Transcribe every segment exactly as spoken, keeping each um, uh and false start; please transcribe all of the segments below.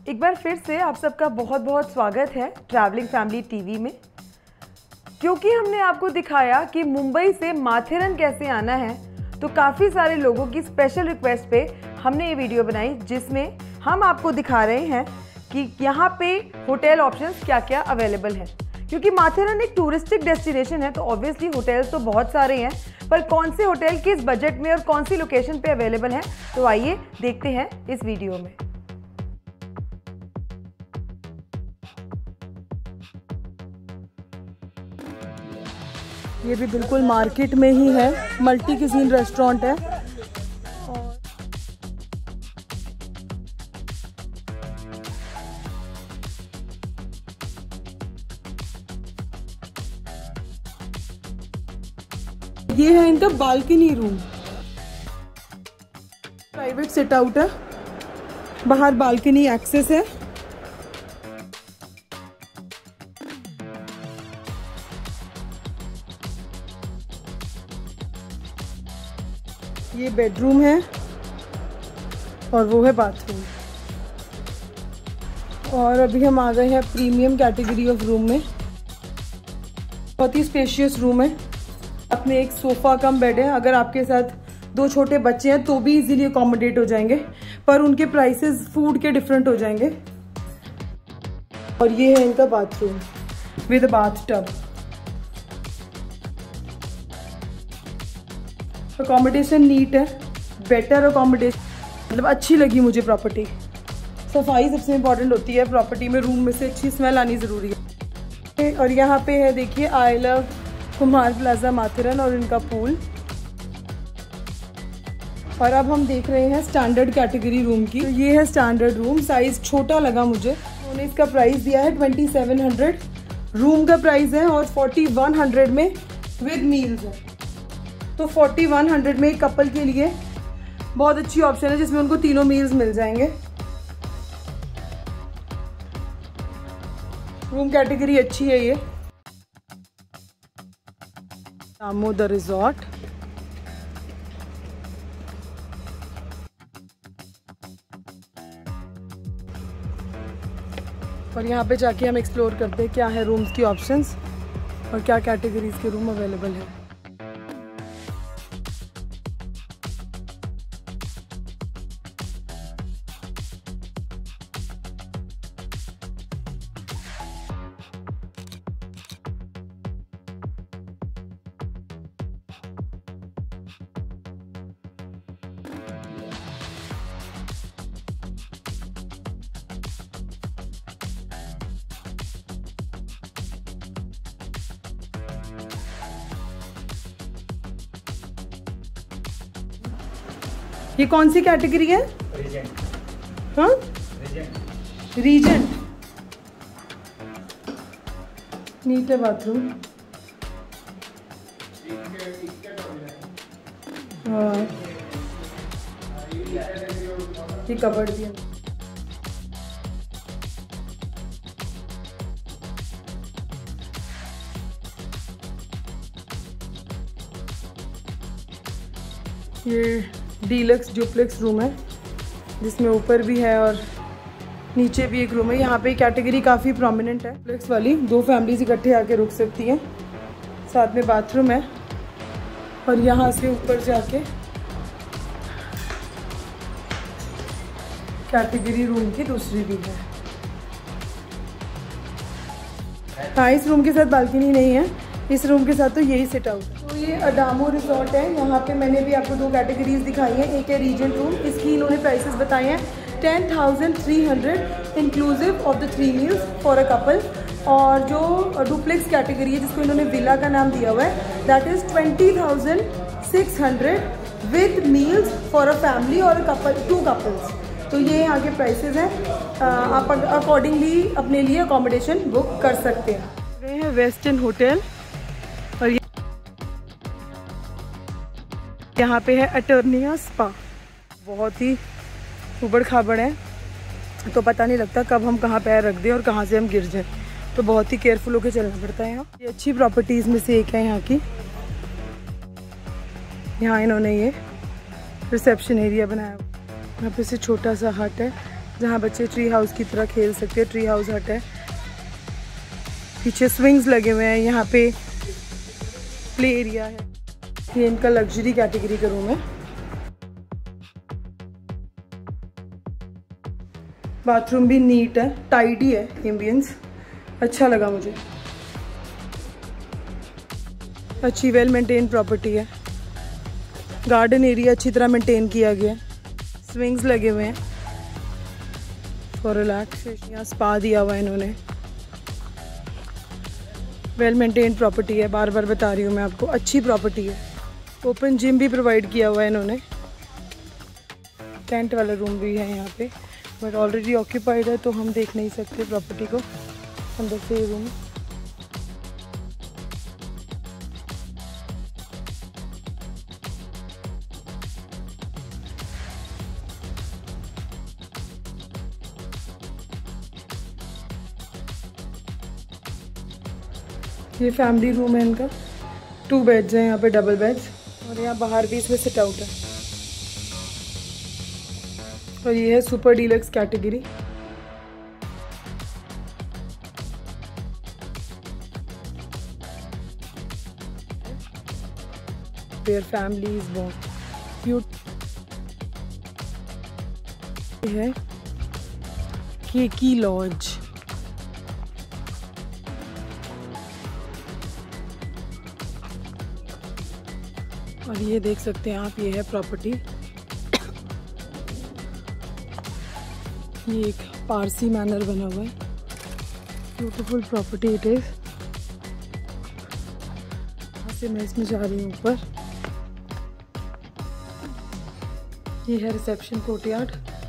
एक बार फिर से आप सबका बहुत बहुत स्वागत है ट्रैवलिंग फैमिली टीवी में। क्योंकि हमने आपको दिखाया कि मुंबई से माथेरन कैसे आना है, तो काफ़ी सारे लोगों की स्पेशल रिक्वेस्ट पे हमने ये वीडियो बनाई, जिसमें हम आपको दिखा रहे हैं कि यहाँ पे होटल ऑप्शंस क्या क्या अवेलेबल हैं। क्योंकि माथेरन एक टूरिस्टिक डेस्टिनेशन है, तो ऑब्वियसली होटल्स तो बहुत सारे हैं, पर कौन से होटल किस बजट में और कौन सी लोकेशन पे अवेलेबल हैं, तो आइए देखते हैं इस वीडियो में। ये भी बिल्कुल मार्केट में ही है, मल्टी क्यूजीन रेस्टोरेंट है। और ये है इनका balcony room, private sit out है, बाहर बालकनी एक्सेस है। ये बेडरूम है और वो है बाथरूम। और अभी हम आ गए हैं प्रीमियम कैटेगरी ऑफ रूम में। बहुत ही स्पेशियस रूम है, अपने एक सोफा कम बेड है। अगर आपके साथ दो छोटे बच्चे हैं तो भी इजीली अकोमोडेट हो जाएंगे, पर उनके प्राइसेस फूड के डिफरेंट हो जाएंगे। और ये है इनका bathroom with bathtub. Accommodation neat है, बेटर अकोमोडेशन, मतलब अच्छी लगी मुझे प्रॉपर्टी। सफाई सबसे इम्पोर्टेंट होती है प्रॉपर्टी में, रूम में से अच्छी स्मेल आनी ज़रूरी है। और यहाँ पे है देखिए I love Kumar plaza Matheran और इनका पूल। और अब हम देख रहे हैं स्टैंडर्ड कैटेगरी रूम की। तो ये है स्टैंडर्ड रूम, साइज छोटा लगा मुझे। उन्होंने इसका प्राइस दिया है ट्वेंटी सेवन हंड्रेड रूम का प्राइस है, और फोर्टी वन हंड्रेड में विद मील्स है। तो फोर्टी वन हंड्रेड में एक कपल के लिए बहुत अच्छी ऑप्शन है, जिसमें उनको तीनों मील्स मिल जाएंगे। रूम कैटेगरी अच्छी है ये। दामोदर रिजॉर्ट, और यहाँ पे जाके हम एक्सप्लोर करते हैं क्या है रूम्स की ऑप्शंस और क्या कैटेगरीज के रूम अवेलेबल है। ये कौन सी कैटेगरी है? रीजेंट। हाँ, रीजेंट। रीजेंट नीट है बाथरूम। हाँ, ये कबर्ड भी है। ये डीलक्स डुप्लेक्स रूम है, जिसमें ऊपर भी है और नीचे भी एक रूम है। यहाँ पे कैटेगरी काफ़ी प्रोमिनेंट है, डुप्लेक्स वाली। दो फैमिलीज इकट्ठे आके रुक सकती हैं, साथ में बाथरूम है। और यहाँ से ऊपर जाके कैटेगरी रूम की दूसरी भी है। हाँ, इस रूम के साथ बालकनी नहीं है, इस रूम के साथ तो यही सिट आउट है। तो ये अडामो रिजॉर्ट है। यहाँ पे मैंने भी आपको दो कैटेगरीज दिखाई हैं। एक है रीजेंट रूम, इसकी इन्होंने प्राइसेस बताए हैं ten thousand three hundred inclusive of the three meals for a couple. और जो डुप्लेक्स कैटेगरी है, जिसको इन्होंने विला का नाम दिया हुआ है, that is twenty thousand six hundred with meals for a family और अ कपल, टू कपल्स। तो ये यहाँ के प्राइसेस हैं, आप अकॉर्डिंगली अपने लिए अकोमोडेशन बुक कर सकते हैं। ये है वेस्टर्न होटल, और ये यहाँ पे है अटर्निया स्पा। बहुत ही उबड़ खाबड़ है, तो पता नहीं लगता कब हम कहाँ पैर रख दें और कहाँ से हम गिर जाएं, तो बहुत ही केयरफुल होकर चलना पड़ता है यहाँ। ये अच्छी प्रॉपर्टीज़ में से एक है यहाँ की। यहाँ इन्होंने ये रिसेप्शन एरिया बनाया, यहाँ पे से छोटा सा हट है, जहाँ बच्चे ट्री हाउस की तरह खेल सकते हैं। ट्री हाउस हट है, पीछे स्विंग्स लगे हुए हैं, यहाँ पे प्ले एरिया है। ये इनका लग्जरी कैटेगरी का रूम है। बाथरूम भी नीट है, टाइडी है, एम्बियंस अच्छा लगा मुझे। अच्छी वेल मेंटेन प्रॉपर्टी है। गार्डन एरिया अच्छी तरह मेंटेन किया गया है। स्विंग्स लगे हुए हैं फॉर रिलैक्सेशन। यहाँ स्पा दिया हुआ है इन्होंने। वेल मेंटेन प्रॉपर्टी है, बार बार बता रही हूँ मैं आपको, अच्छी प्रॉपर्टी है। ओपन जिम भी प्रोवाइड किया हुआ है इन्होंने। टेंट वाला रूम भी है यहाँ पे, बट ऑलरेडी ऑक्यूपाइड है तो हम देख नहीं सकते प्रॉपर्टी को अंदर से। ये रूम ये फैमिली रूम है इनका। टू बेड्स हैं यहाँ पे, डबल बेड्स, और यहाँ बाहर भी इसमें सिट आउट है। और ये है super deluxe category. Where family is born. Cute है केकी लॉज। और ये देख सकते हैं आप, ये है प्रॉपर्टी। ये एक पारसी मैनर बना हुआ है। Beautiful property it is. यहाँ से मैं इसमें जा रही हूँ ऊपर। ये है रिसेप्शन कोर्टयार्ड।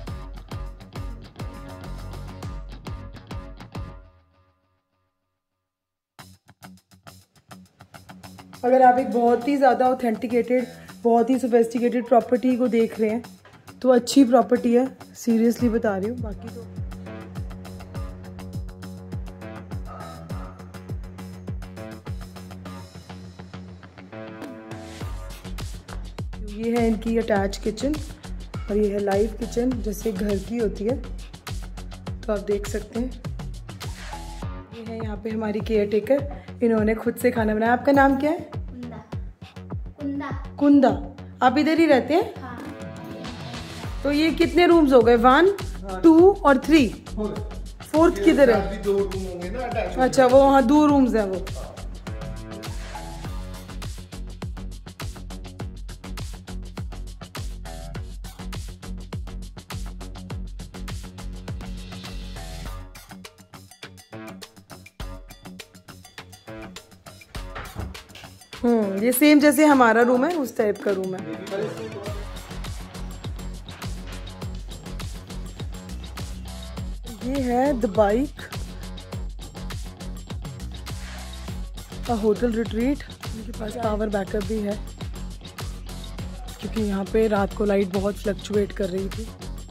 अगर आप एक बहुत ही ज़्यादा ऑथेंटिकेटेड, बहुत ही सोफिस्टिकेटेड प्रॉपर्टी को देख रहे हैं तो अच्छी प्रॉपर्टी है, सीरियसली बता रही हूँ। बाकी तो ये है इनकी अटैच किचन, और ये है लाइव किचन जैसे घर की होती है, तो आप देख सकते हैं। ये है यहाँ पे हमारी केयर टेकर, इन्होंने खुद से खाना बनाया। आपका नाम क्या है? कुंदा। कुंदा। कुंदा। आप इधर ही रहते हैं? हाँ। तो ये कितने रूम्स हो गए? वन, टू और थ्री। फोर्थ किधर है? दो रूम होंगे ना अटैच। अच्छा, वो वहाँ दो रूम्स हैं वो। हम्म ये सेम जैसे हमारा रूम है उस टाइप का रूम है। ये है the bike, a hotel retreat. इनके पास पावर बैकअप भी है क्योंकि यहाँ पे रात को लाइट बहुत फ्लक्चुएट कर रही थी।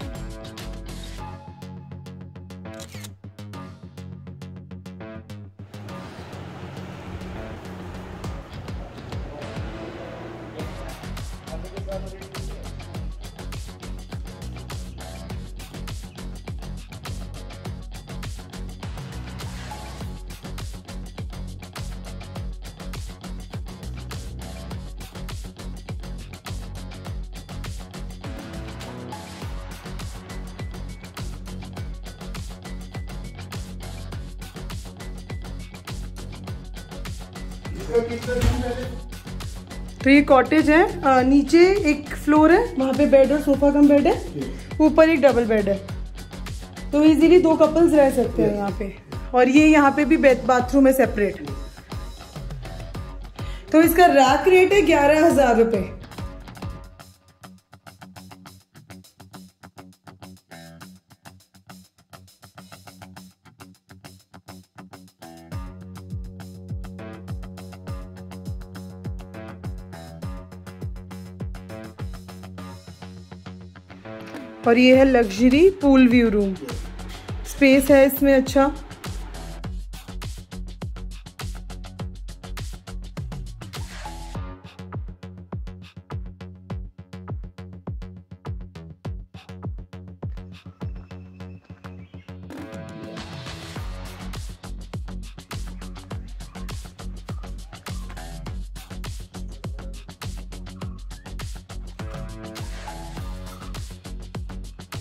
तो ये कॉटेज है, आ, नीचे एक फ्लोर है, वहाँ पे बेड और सोफा कम बेड है, ऊपर एक डबल बेड है, तो इजीली दो कपल्स रह सकते हैं यहाँ पे। और ये यहाँ पे भी बाथरूम है सेपरेट। तो इसका रैक रेट है ग्यारह हजार रुपये। और ये है luxury pool view room. Space है इसमें अच्छा।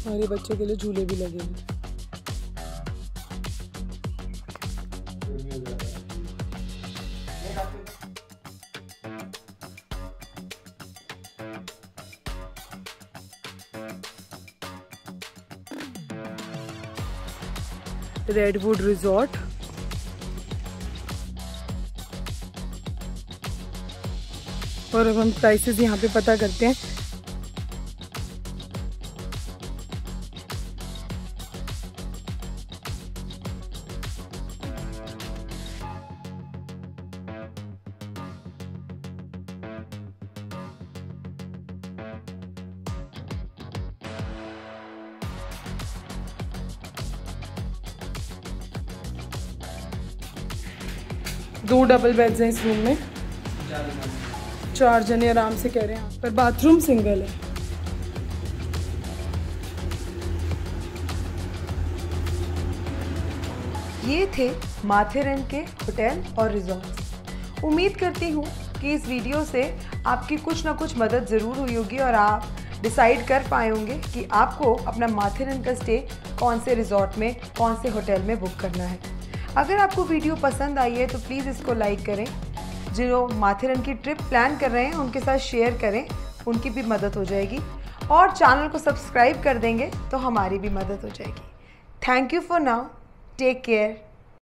हमारे बच्चे के लिए झूले भी लगे हैं। रेडवुड रिजॉर्ट, और अब हम प्राइसेस यहाँ पे पता करते हैं। दो डबल बेड्स हैं इस रूम में, चार जने आराम से कह रहे हैं, पर बाथरूम सिंगल है। ये थे माथेरन के होटल और रिजॉर्ट्स। उम्मीद करती हूँ कि इस वीडियो से आपकी कुछ ना कुछ मदद ज़रूर हुई होगी और आप डिसाइड कर पाए होंगे कि आपको अपना माथेरन का स्टे कौन से रिजॉर्ट में, कौन से होटल में बुक करना है। अगर आपको वीडियो पसंद आई है तो प्लीज़ इसको लाइक करें। जो माथेरन की ट्रिप प्लान कर रहे हैं उनके साथ शेयर करें, उनकी भी मदद हो जाएगी। और चैनल को सब्सक्राइब कर देंगे तो हमारी भी मदद हो जाएगी। Thank you for now, take care.